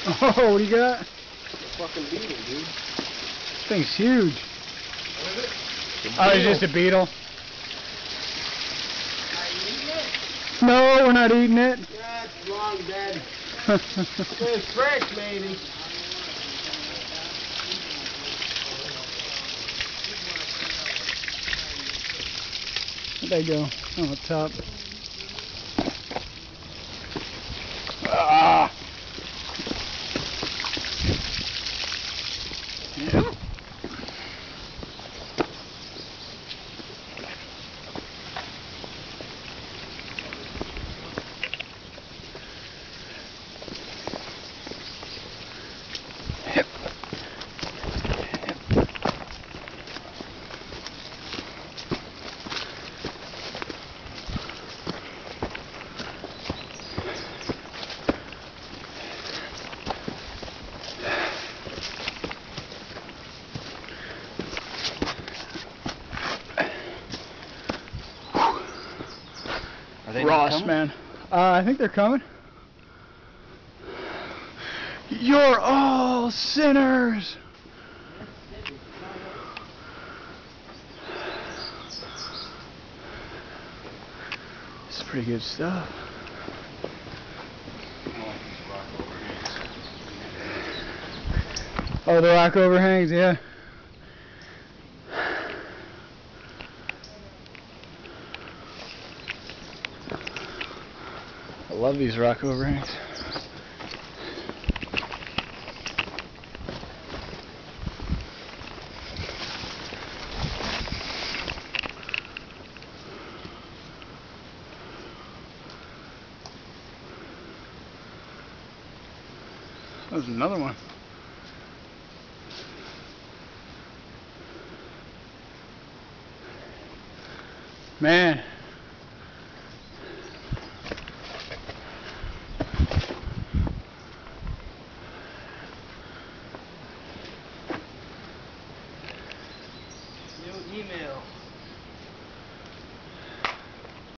Oh, what do you got? A fucking beetle, dude. This thing's huge. What is it? Oh, it's just a beetle. No, we're not eating it. Yeah, it's long dead. It's fresh, maybe. Where'd they go? On the top. Ah! Yep. Are they Ross, coming? man. I think they're coming. You're all sinners. This is pretty good stuff. Oh, the rock overhangs, yeah. I love these rock overhangs. There's another one. Man.